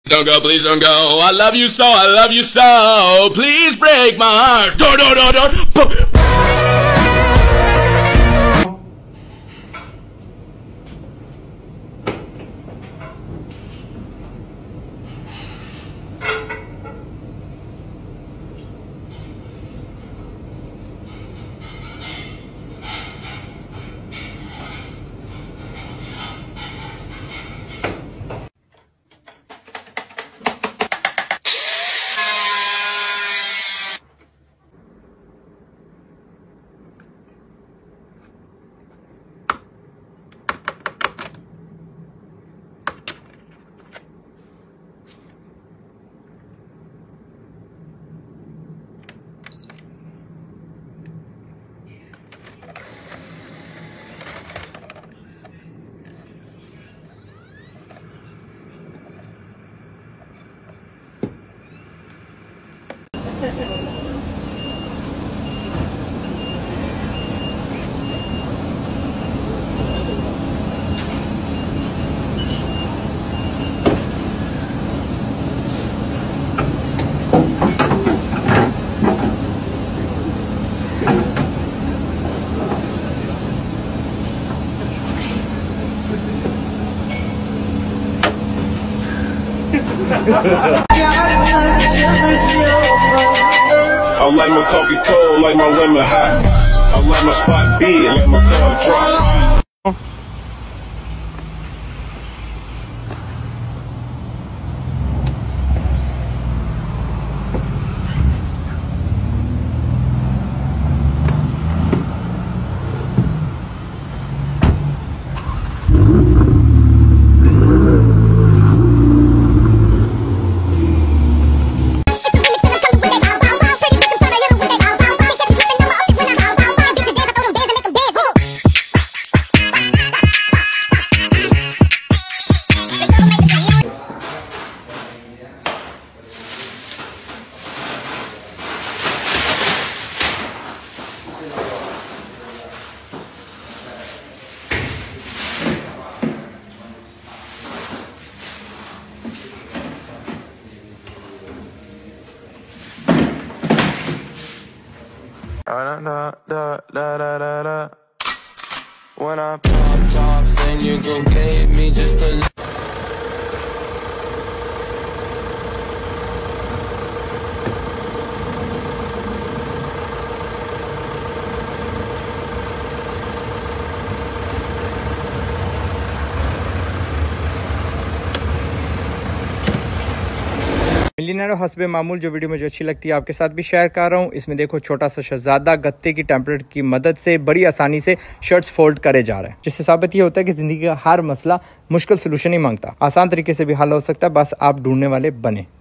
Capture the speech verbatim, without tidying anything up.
Don't go, please don't go. I love you so, I love you so. Please break my heart. Do, do, do, do. I like my coffee cold, like my lemon hot. I like my spot big, like my car drop. Da, da, da, da, da, da, da. When I popped off, then you go gave me just a millionaire हस्बे मामूल जो video मुझे अच्छी लगती है आपके साथ भी शेयर कर रहा हूँ। इसमें देखो छोटा सा शहजादा गत्ते की टेम्पलेट की मदद से बड़ी आसानी से शर्ट्स फोल्ड करे जा रहे हैं, जिससे साबित ये होता है कि ज़िंदगी का हर मसला मुश्किल सोल्यूशन ही मांगता, आसान तरीके से भी हल हो सकता है, बस आप ढूंढने वाले बने।